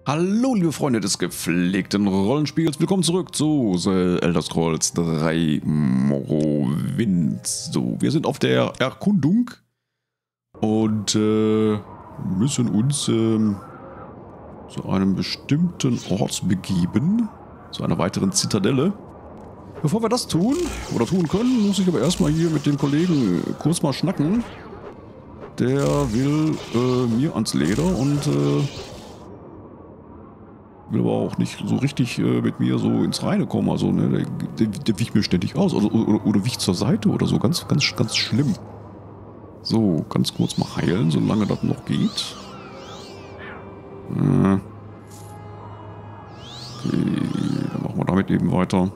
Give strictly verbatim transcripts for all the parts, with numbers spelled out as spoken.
Hallo liebe Freunde des gepflegten Rollenspiels, willkommen zurück zu The Elder Scrolls drei Morrowind. So, wir sind auf der Erkundung und äh, müssen uns äh, zu einem bestimmten Ort begeben, zu einer weiteren Zitadelle. Bevor wir das tun, oder tun können, muss ich aber erstmal hier mit dem Kollegen kurz mal schnacken. Der will äh, mir ans Leder und äh, will aber auch nicht so richtig äh, mit mir so ins Reine kommen. Also, ne, der, der, der wicht mir ständig aus. Oder, oder, oder wicht zur Seite oder so. Ganz, ganz, ganz schlimm. So, ganz kurz mal heilen, solange das noch geht. Äh. Okay, dann machen wir damit eben weiter.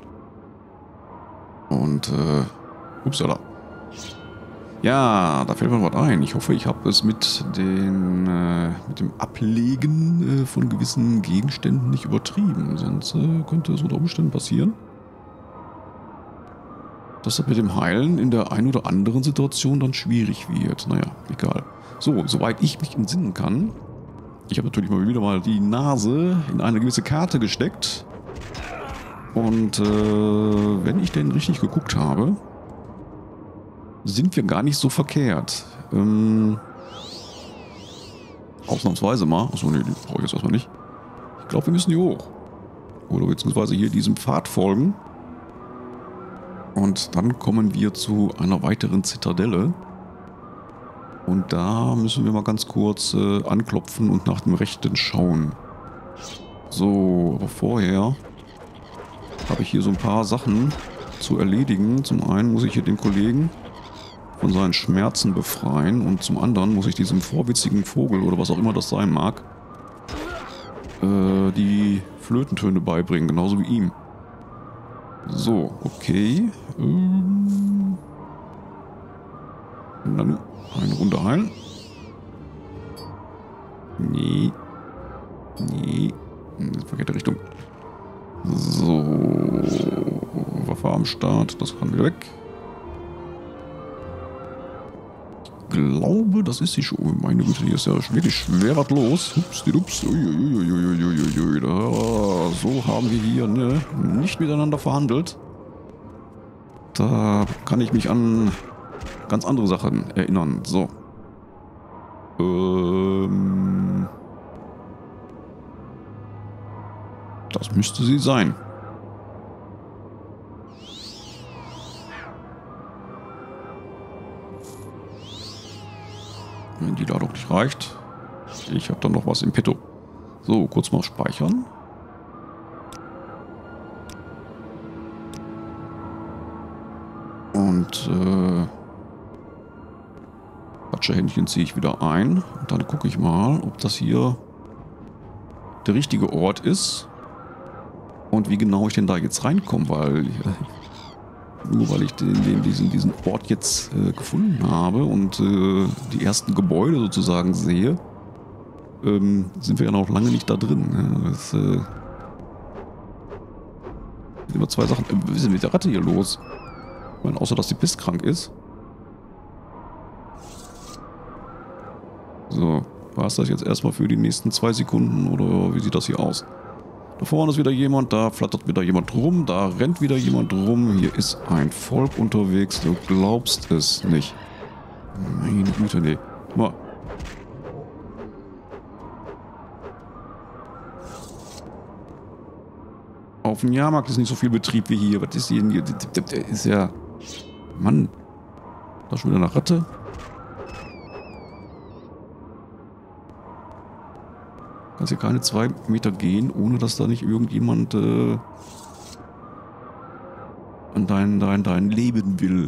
Und, äh, upsala. Ja, da fällt mir was ein. Ich hoffe, ich habe es mit, den, äh, mit dem Ablegen äh, von gewissen Gegenständen nicht übertrieben. Sonst äh, könnte es unter Umständen passieren, dass das mit dem Heilen in der einen oder anderen Situation dann schwierig wird. Naja, egal. So, soweit ich mich entsinnen kann. Ich habe natürlich mal wieder mal die Nase in eine gewisse Karte gesteckt. Und äh, wenn ich denn richtig geguckt habe, sind wir gar nicht so verkehrt. Ähm, ausnahmsweise mal. Achso, nee, die brauche ich jetzt erstmal nicht. Ich glaube, wir müssen hier hoch. Oder beziehungsweise hier diesem Pfad folgen. Und dann kommen wir zu einer weiteren Zitadelle. Und da müssen wir mal ganz kurz äh, anklopfen und nach dem Rechten schauen. So, aber vorher habe ich hier so ein paar Sachen zu erledigen. Zum einen muss ich hier den Kollegen von seinen Schmerzen befreien und zum anderen muss ich diesem vorwitzigen Vogel oder was auch immer das sein mag, äh, die Flötentöne beibringen, genauso wie ihm. So, okay. Ähm, und dann eine Runde heilen. Nee. Nee. Verkehrte Richtung. So. Waffe am Start, das kann wieder weg. Ich glaube, das ist sie schon. Meine Güte, hier ist ja wirklich schwer was los. Hups, die Dups. Uiuiuiuiui. So haben wir hier ne, nicht miteinander verhandelt. Da kann ich mich an ganz andere Sachen erinnern. So. Ähm. Das müsste sie sein. Wenn die Ladung nicht reicht. Ich habe dann noch was im Petto. So, kurz mal speichern. Und äh, Patschehändchen ziehe ich wieder ein. Und dann gucke ich mal, ob das hier der richtige Ort ist. Und wie genau ich denn da jetzt reinkomme, weil... Nur weil ich den, den, diesen, diesen Ort jetzt äh, gefunden habe und äh, die ersten Gebäude sozusagen sehe, ähm, sind wir ja noch lange nicht da drin. Ne? Das äh, sind immer zwei Sachen. Äh, was ist denn mit der Ratte hier los? Ich meine, außer dass die pisskrank ist. So, war es das jetzt erstmal für die nächsten zwei Sekunden oder wie sieht das hier aus? Da vorne ist wieder jemand, da flattert wieder jemand rum, da rennt wieder jemand rum. Hier ist ein Volk unterwegs, du glaubst es nicht. Meine Güte, nee. Mal. Auf dem Jahrmarkt ist nicht so viel Betrieb wie hier. Was ist hier? Der ist ja... Mann. Da schon wieder eine Ratte. Kannst hier keine zwei Meter gehen, ohne dass da nicht irgendjemand äh, an dein, dein, dein Leben will.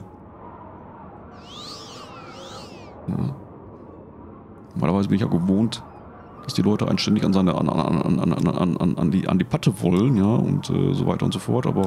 Ja. Normalerweise bin ich ja gewohnt, dass die Leute einen ständig an seine an, an, an, an, an, an, an, die, an die Patte wollen, ja, und äh, so weiter und so fort, aber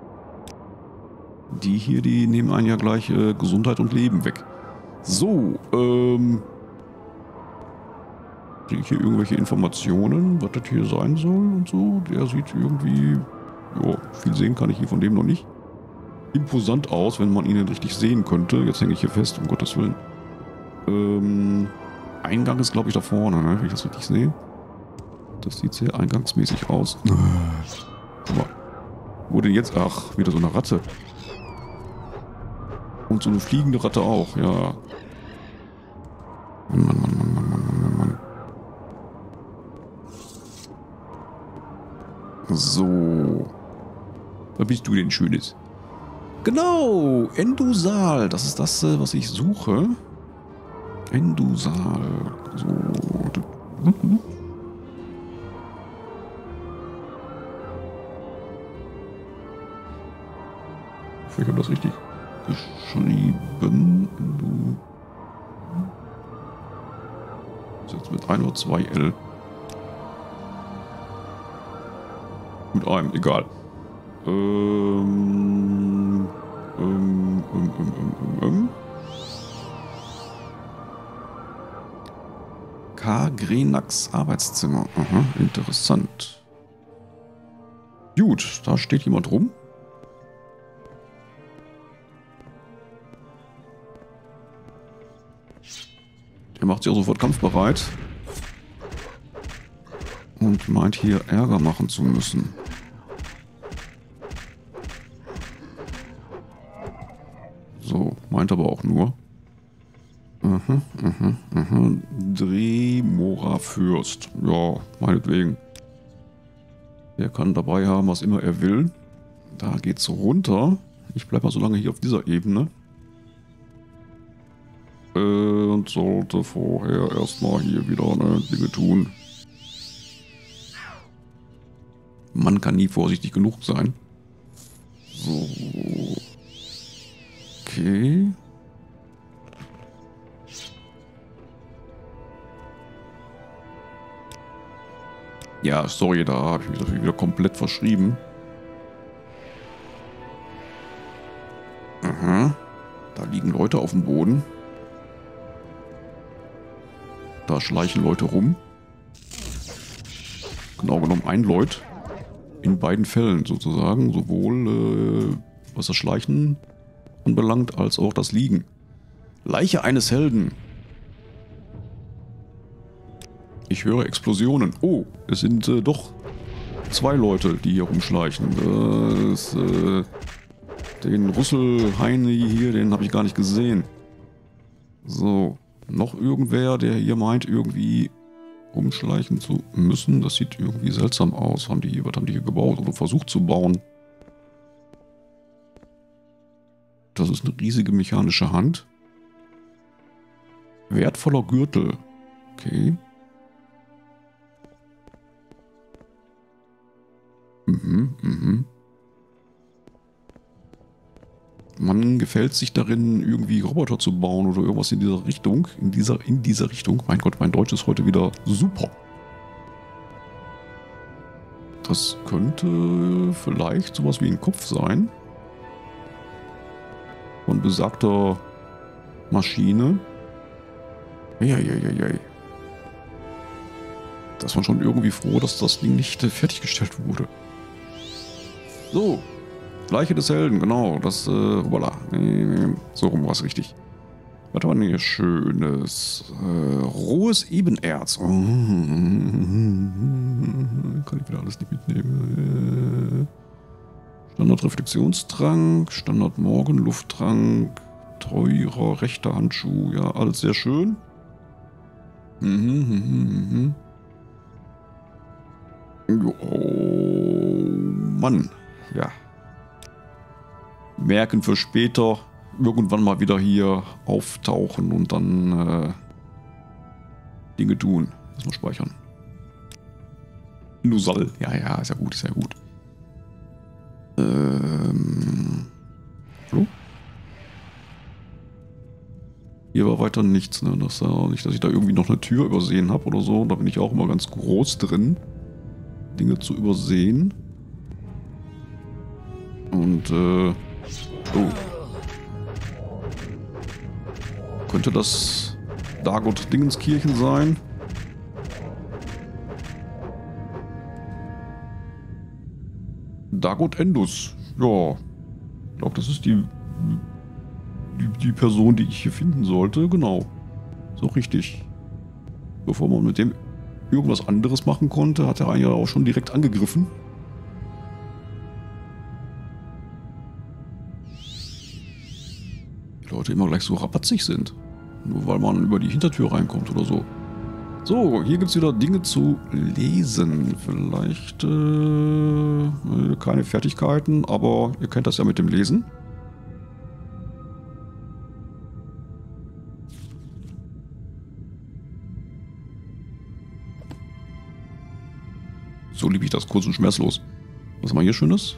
die hier, die nehmen einen ja gleich äh, Gesundheit und Leben weg. So, ähm... kriege ich hier irgendwelche Informationen, was das hier sein soll und so. Der sieht irgendwie, ja, viel sehen kann ich hier von dem noch nicht. Imposant aus, wenn man ihn richtig sehen könnte. Jetzt hänge ich hier fest, um Gottes Willen. Ähm, Eingang ist, glaube ich, da vorne, ne, wenn ich das richtig sehe. Das sieht sehr eingangsmäßig aus. Guck mal. Wo denn jetzt? Ach, wieder so eine Ratte. Und so eine fliegende Ratte auch, ja. Mann, Mann, Mann, Mann, Mann, Mann, Mann, Mann. So. Was bist du denn Schönes? Genau, Endosal. Das ist das, was ich suche. Endosal. So. Ich habe das richtig geschrieben. Das ist jetzt mit ein oder zwei L. Mit einem, egal. Ähm, ähm, ähm, ähm, ähm, ähm. K. Grenax Arbeitszimmer. Aha, interessant. Gut, da steht jemand rum. Der macht sich auch sofort kampfbereit. Und meint hier Ärger machen zu müssen. So, meint aber auch nur. Aha, aha, aha. Dremora Fürst. Ja, meinetwegen. Der kann dabei haben, was immer er will. Da geht's runter. Ich bleibe mal so lange hier auf dieser Ebene. Äh, und sollte vorher erstmal hier wieder ne, Dinge tun. Man kann nie vorsichtig genug sein. So. Okay. Ja, sorry, da habe ich mich natürlich wieder komplett verschrieben. Aha. Da liegen Leute auf dem Boden. Da schleichen Leute rum. Genau genommen ein Leut. In beiden Fällen sozusagen. Sowohl äh, was das Schleichen anbelangt, als auch das Liegen. Leiche eines Helden. Ich höre Explosionen. Oh, es sind äh, doch zwei Leute, die hier rumschleichen. Das, äh, den Russell Heini hier, den habe ich gar nicht gesehen. So, noch irgendwer, der hier meint, irgendwie rumschleichen zu müssen. Das sieht irgendwie seltsam aus. Haben die hier, was haben die hier gebaut oder versucht zu bauen? Das ist eine riesige mechanische Hand. Wertvoller Gürtel. Okay. Mhm, mhm. Man gefällt sich darin, irgendwie Roboter zu bauen oder irgendwas in dieser Richtung. In dieser, in dieser Richtung. Mein Gott, mein Deutsch ist heute wieder super. Das könnte vielleicht sowas wie ein Kopf sein. Von besagter Maschine. Eieieiei. Da ist man schon irgendwie froh, dass das Ding nicht fertiggestellt wurde. So. Leiche des Helden, genau. Das, äh, voilà. So rum war es richtig. Was war denn hier Schönes? Äh, rohes Ebenerz. Oh. Kann ich wieder alles nicht mitnehmen. Standard-Reflexionstrank, Standard-Morgenlufttrank, teurer rechter Handschuh. Ja, alles sehr schön. Mhm, mhm, mhm. Oh, Mann. Ja. Merken für später, irgendwann mal wieder hier auftauchen und dann äh, Dinge tun. Erstmal speichern. Lusal. Ja, ja, ist ja gut, ist ja gut. Ähm. Hallo? Hier war weiter nichts, ne? Das war nicht, dass ich da irgendwie noch eine Tür übersehen habe oder so. Da bin ich auch immer ganz groß drin, Dinge zu übersehen. Und, äh. Oh. Könnte das Dagot Dingenskirchen sein? Dagot Endus. Ja. Ich glaube, das ist die, die, die Person, die ich hier finden sollte. Genau. So richtig. Bevor man mit dem irgendwas anderes machen konnte, hat er einen ja auch schon direkt angegriffen. Die Leute immer gleich so rapatzig sind. Nur weil man über die Hintertür reinkommt oder so. So, hier gibt es wieder Dinge zu lesen. Vielleicht äh, keine Fertigkeiten, aber ihr kennt das ja mit dem Lesen. So liebe ich das, kurz und schmerzlos. Was haben wir hier Schönes?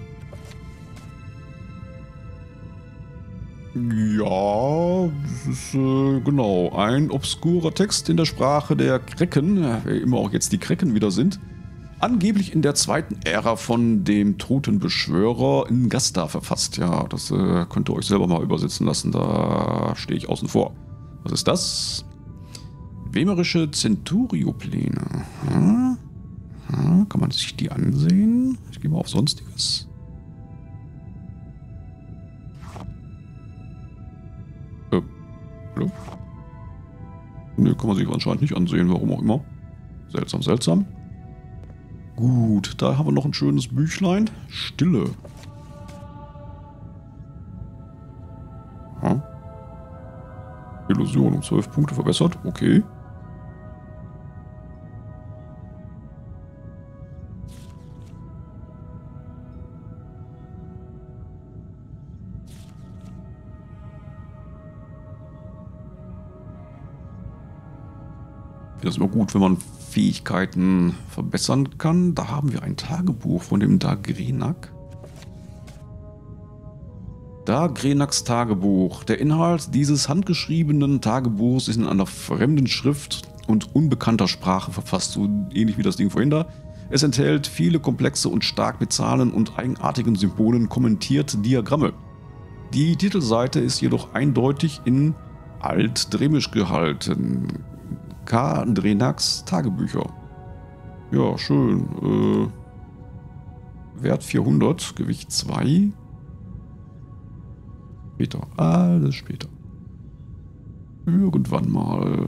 Ja, das ist äh, genau ein obskurer Text in der Sprache der Krecken, wer immer auch jetzt die Krecken wieder sind. Angeblich in der zweiten Ära von dem Totenbeschwörer in Gasta verfasst. Ja, das äh, könnt ihr euch selber mal übersetzen lassen, da stehe ich außen vor. Was ist das? Wemerische Centurio-Pläne. Hm? Hm, kann man sich die ansehen? Ich gehe mal auf Sonstiges. Äh, hallo? Ne, kann man sich anscheinend nicht ansehen, warum auch immer. Seltsam, seltsam. Gut, da haben wir noch ein schönes Büchlein. Stille. Hm? Illusion um zwölf Punkte verbessert. Okay. Das ist immer gut, wenn man Fähigkeiten verbessern kann. Da haben wir ein Tagebuch von dem Dagrenak. Dagrenaks Tagebuch. Der Inhalt dieses handgeschriebenen Tagebuchs ist in einer fremden Schrift und unbekannter Sprache verfasst, so ähnlich wie das Ding vorhin da. Es enthält viele komplexe und stark mit Zahlen und eigenartigen Symbolen kommentierte Diagramme. Die Titelseite ist jedoch eindeutig in Altdremisch gehalten. K. Drenaks Tagebücher. Ja, schön. Äh, Wert vierhundert, Gewicht zwei. Später. Alles später. Irgendwann mal.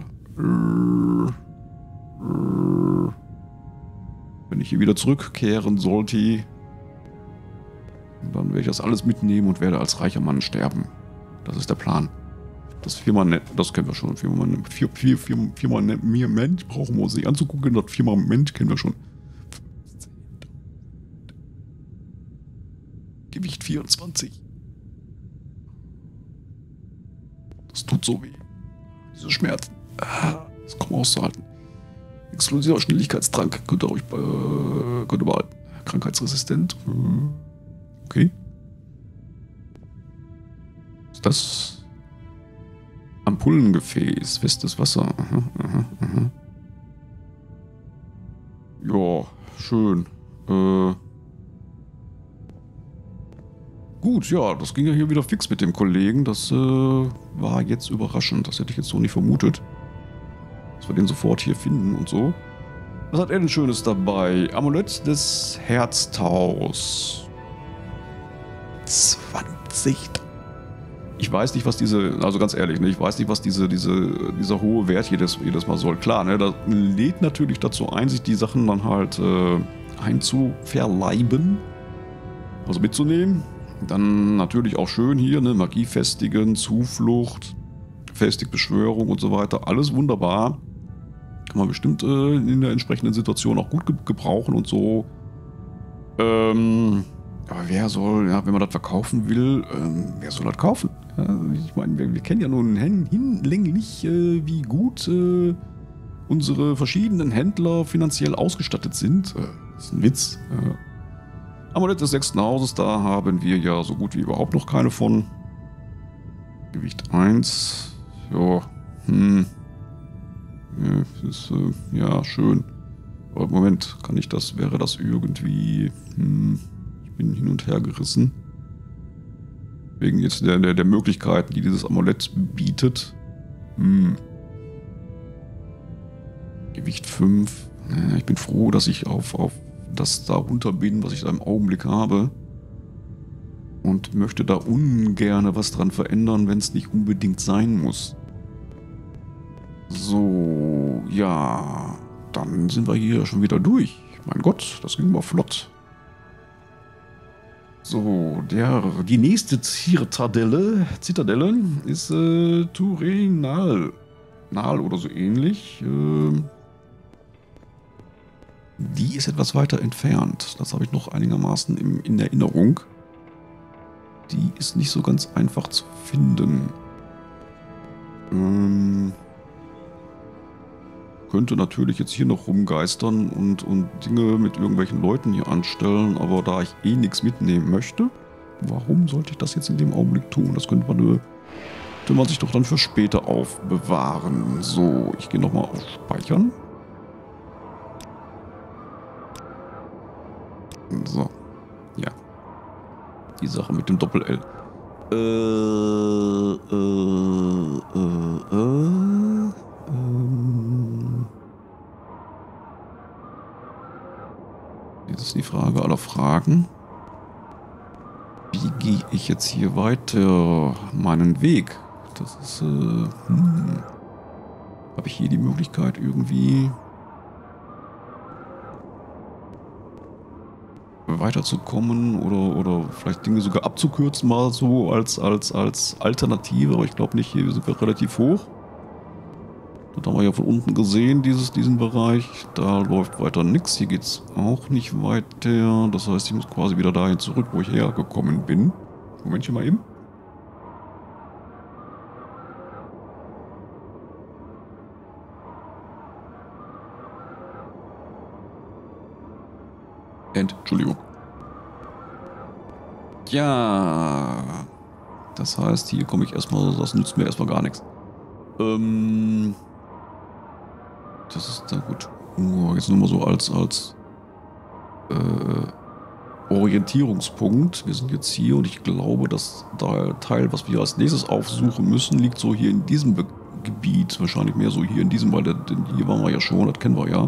Wenn ich hier wieder zurückkehren sollte, dann werde ich das alles mitnehmen und werde als reicher Mann sterben. Das ist der Plan. Das viermal nett, das kennen wir schon. Viermal vier, vier, vier, viermal nett, mehr Mensch brauchen wir uns nicht anzugucken. Das viermal Mensch kennen wir schon. Gewicht vierundzwanzig. Das tut so weh. Diese Schmerzen. Das kann man auszuhalten. Exklusiver Schnelligkeitstrank. Könnt ihr euch äh, könnt ihr behalten. Krankheitsresistent. Okay. Ist das? Ampullengefäß, festes Wasser. Aha, aha, aha. Ja, schön. Äh Gut, ja, das ging ja hier wieder fix mit dem Kollegen. Das äh, war jetzt überraschend. Das hätte ich jetzt so nicht vermutet. Dass wir den sofort hier finden und so. Was hat er denn Schönes dabei? Amulett des Herztaus. zwanzig. Ich weiß nicht, was diese, also ganz ehrlich, ne, ich weiß nicht, was diese, diese, dieser hohe Wert jedes, jedes Mal soll. Klar, ne, das lädt natürlich dazu ein, sich die Sachen dann halt äh, einzuverleiben, also mitzunehmen. Dann natürlich auch schön hier, ne, Magie festigen, Zuflucht, Festigbeschwörung und so weiter. Alles wunderbar. Kann man bestimmt äh, in der entsprechenden Situation auch gut ge gebrauchen und so. Ähm... Aber wer soll, ja, wenn man das verkaufen will, ähm, wer soll das kaufen? Ja, ich meine, wir, wir kennen ja nun hin, hinlänglich, äh, wie gut äh, unsere verschiedenen Händler finanziell ausgestattet sind. Äh, das ist ein Witz. Äh. Amulett des sechsten Hauses, da haben wir ja so gut wie überhaupt noch keine von. Gewicht eins. Ja, hm. Ja, das ist, äh, ja, schön. Aber Moment, kann ich das, wäre das irgendwie, hm. Bin hin und her gerissen. Wegen jetzt der, der, der Möglichkeiten, die dieses Amulett bietet. Hm. Gewicht fünf. Ja, ich bin froh, dass ich auf, auf das da runter bin, was ich da im Augenblick habe. Und möchte da ungern was dran verändern, wenn es nicht unbedingt sein muss. So, ja. dann sind wir hier schon wieder durch. Mein Gott, das ging mal flott. So, der, die nächste Zitadelle, Zitadelle ist äh, Turenal. Nal oder so ähnlich. Äh, die ist etwas weiter entfernt. Das habe ich noch einigermaßen im, in Erinnerung. Die ist nicht so ganz einfach zu finden. Ähm, könnte natürlich jetzt hier noch rumgeistern und, und Dinge mit irgendwelchen Leuten hier anstellen, aber da ich eh nichts mitnehmen möchte, warum sollte ich das jetzt in dem Augenblick tun? Das könnte man, könnte man sich doch dann für später aufbewahren. So, ich gehe nochmal auf Speichern. So, ja. Die Sache mit dem Doppel-L. Äh, äh, äh, äh, ähm. Jetzt ist die Frage aller Fragen. Wie gehe ich jetzt hier weiter meinen Weg? Das ist, äh, hm. Habe ich hier die Möglichkeit irgendwie weiterzukommen oder, oder vielleicht Dinge sogar abzukürzen mal so als, als, als Alternative, aber ich glaube nicht, hier sind wir relativ hoch. Das haben wir ja von unten gesehen, dieses, diesen Bereich. Da läuft weiter nichts, hier geht es auch nicht weiter. Das heißt, ich muss quasi wieder dahin zurück, wo ich hergekommen bin. Momentchen mal eben. Entschuldigung. Ja. Das heißt, hier komme ich erstmal, das nützt mir erstmal gar nichts. Ähm. Das ist da gut. Oh, jetzt nur mal so als, als äh, Orientierungspunkt. Wir sind jetzt hier und ich glaube, dass der Teil, was wir als nächstes aufsuchen müssen, liegt so hier in diesem Be Gebiet. Wahrscheinlich mehr so hier in diesem, weil der, denn hier waren wir ja schon, das kennen wir ja.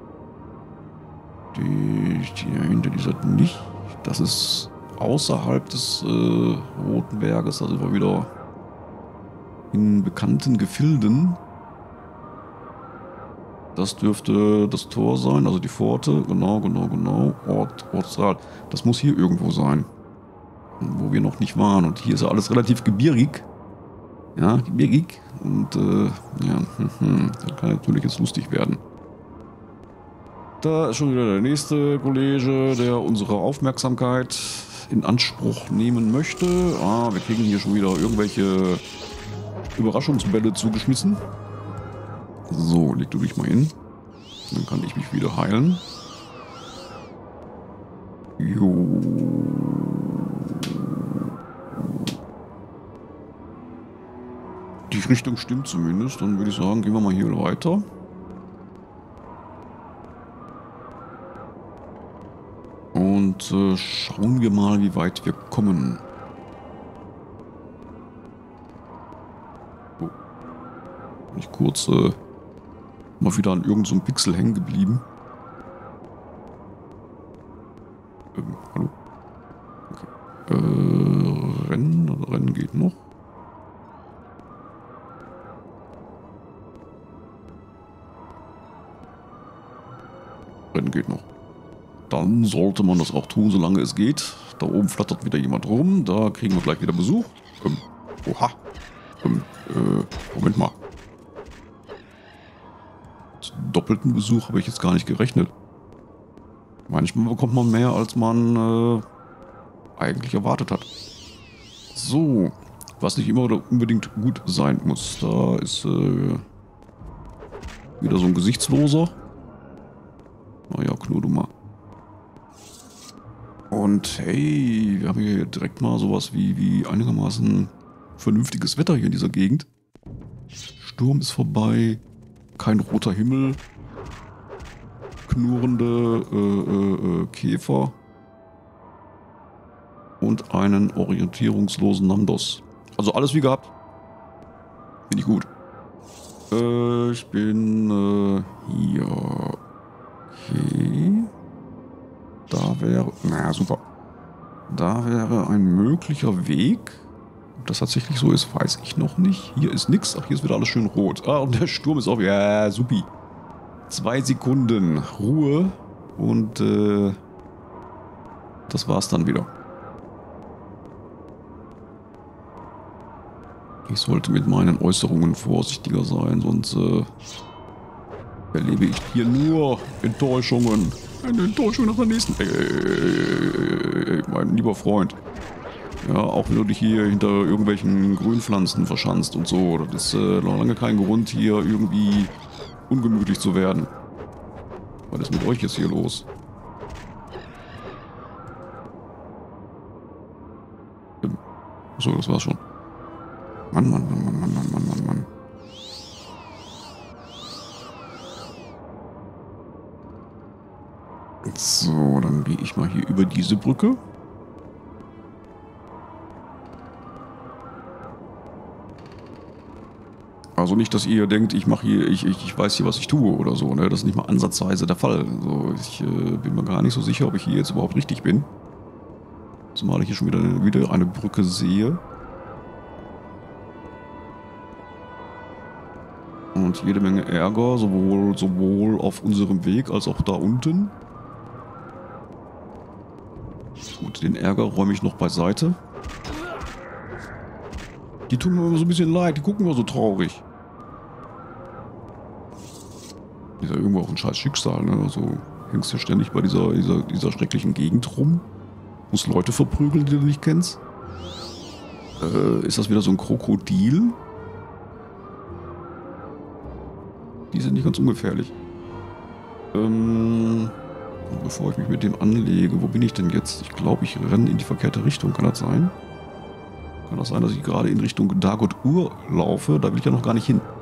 Die, die hinter dieser nicht. Das ist außerhalb des äh, Roten Berges. Da sind wir wieder in bekannten Gefilden. Das dürfte das Tor sein, also die Pforte. Genau, genau, genau. Ort, Ortsrat. Das muss hier irgendwo sein. Wo wir noch nicht waren. Und hier ist ja alles relativ gebirgig. Ja, gebirgig. Und äh, ja, hm, hm, das kann natürlich jetzt lustig werden. Da ist schon wieder der nächste Kollege, der unsere Aufmerksamkeit in Anspruch nehmen möchte. Ah, wir kriegen hier schon wieder irgendwelche Überraschungsbälle zugeschmissen. So, leg du dich mal hin. Dann kann ich mich wieder heilen. Jo. Die Richtung stimmt zumindest. Dann würde ich sagen, gehen wir mal hier weiter. Und äh, schauen wir mal, wie weit wir kommen. Oh. Bin ich kurz äh, mal wieder an irgendeinem so Pixel hängen geblieben. Ähm, hallo? Okay. Äh, Rennen oder Rennen geht noch. Rennen geht noch. Dann sollte man das auch tun, solange es geht. Da oben flattert wieder jemand rum. Da kriegen wir gleich wieder Besuch. Ähm, oha. Ähm, äh, Moment mal. Mit doppelten Besuch habe ich jetzt gar nicht gerechnet. Manchmal bekommt man mehr, als man äh, eigentlich erwartet hat. So. Was nicht immer unbedingt gut sein muss. Da ist äh, wieder so ein Gesichtsloser. Naja, knurr du mal. Und hey, wir haben hier direkt mal sowas wie, wie einigermaßen vernünftiges Wetter hier in dieser Gegend. Sturm ist vorbei, kein roter Himmel, knurrende äh, äh, Käfer und einen orientierungslosen Namdos. Also alles wie gehabt. Finde ich gut. Äh, ich bin äh, hier. Okay. Da wäre, na super, da wäre ein möglicher Weg. Ob das tatsächlich so ist, weiß ich noch nicht. Hier ist nichts. Ach, hier ist wieder alles schön rot. Ah, und der Sturm ist auch, ja, supi. Zwei Sekunden Ruhe und äh, das war's dann wieder. Ich sollte mit meinen Äußerungen vorsichtiger sein, sonst äh, erlebe ich hier nur Enttäuschungen. Eine Enttäuschung nach der nächsten. Ey, ey, ey, mein lieber Freund. Ja, auch wenn du dich hier hinter irgendwelchen Grünpflanzen verschanzt und so. Das ist äh, noch lange kein Grund, hier irgendwie ungemütlich zu werden. Was ist mit euch jetzt hier los? So, das war's schon. Mann, Mann, Mann, Mann, Mann, Mann, Mann, Mann. So, dann gehe ich mal hier über diese Brücke. Also nicht, dass ihr denkt, ich mache hier, ich, ich, ich weiß hier, was ich tue oder so, ne? Das ist nicht mal ansatzweise der Fall. Also ich äh, bin mir gar nicht so sicher, ob ich hier jetzt überhaupt richtig bin. Zumal ich hier schon wieder, wieder eine Brücke sehe. Und jede Menge Ärger, sowohl, sowohl auf unserem Weg als auch da unten. Gut, den Ärger räume ich noch beiseite. Die tun mir immer so ein bisschen leid, die gucken immer so traurig. Ist ja irgendwo auch ein scheiß Schicksal, ne? Also hängst du ständig bei dieser, dieser, dieser schrecklichen Gegend rum. Musst Leute verprügeln, die du nicht kennst. Äh, ist das wieder so ein Krokodil? Die sind nicht ganz ungefährlich. Ähm, bevor ich mich mit dem anlege, wo bin ich denn jetzt? Ich glaube, ich renne in die verkehrte Richtung. Kann das sein? Kann das sein, dass ich gerade in Richtung Dagot-Ur laufe? Da will ich ja noch gar nicht hin.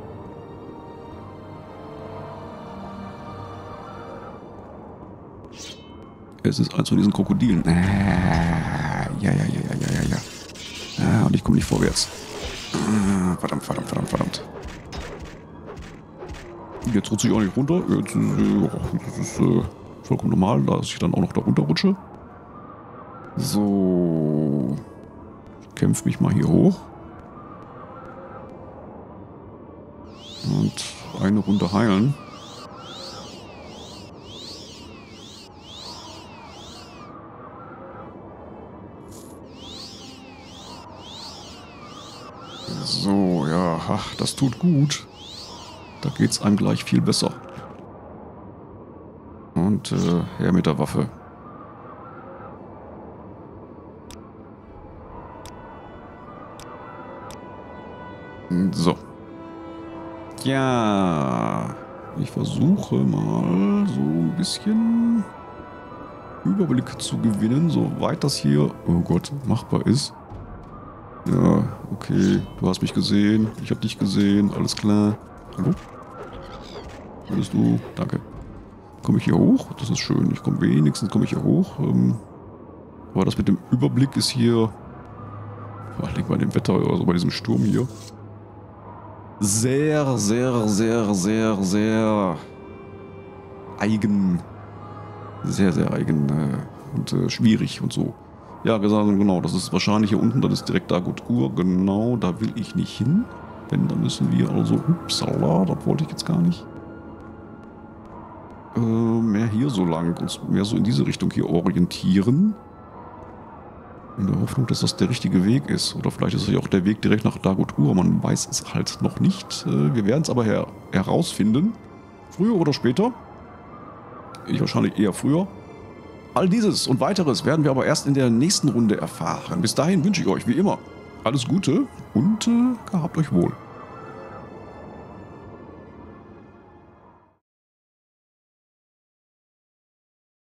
Es ist eins von diesen Krokodilen. Ah, ja, ja, ja, ja, ja, ja, ja. Ah, und ich komme nicht vorwärts. Ah, verdammt, verdammt, verdammt, verdammt. Jetzt rutsche ich auch nicht runter. Jetzt, äh, das ist äh, vollkommen normal, dass ich dann auch noch da runterrutsche. So. Ich kämpfe mich mal hier hoch. Und eine Runde heilen. So, ja, ach, das tut gut. Da geht's einem gleich viel besser. Und äh, her mit der Waffe. So. Ja. Ich versuche mal so ein bisschen Überblick zu gewinnen, soweit das hier, oh Gott, machbar ist. Ja, okay. Du hast mich gesehen. Ich habe dich gesehen. Alles klar. Hallo? Wer bist du? Danke. Komme ich hier hoch? Das ist schön. Ich komme wenigstens komme ich hier hoch. Ähm, aber das mit dem Überblick ist hier... Ach, denk bei dem Wetter, also bei diesem Sturm hier. Sehr, sehr, sehr, sehr, sehr eigen. Sehr, sehr eigen äh, und äh, schwierig und so. Ja, gesagt, genau, das ist wahrscheinlich hier unten, das ist direkt Dagot-Ur, genau, da will ich nicht hin. Wenn, dann müssen wir also, upsala, das wollte ich jetzt gar nicht. Äh, mehr hier so lang, uns mehr so in diese Richtung hier orientieren. In der Hoffnung, dass das der richtige Weg ist. Oder vielleicht ist es ja auch der Weg direkt nach Dagot-Ur, man weiß es halt noch nicht. Äh, wir werden es aber her herausfinden. Früher oder später. Ich wahrscheinlich eher früher. All dieses und weiteres werden wir aber erst in der nächsten Runde erfahren. Bis dahin wünsche ich euch wie immer alles Gute und äh, gehabt euch wohl.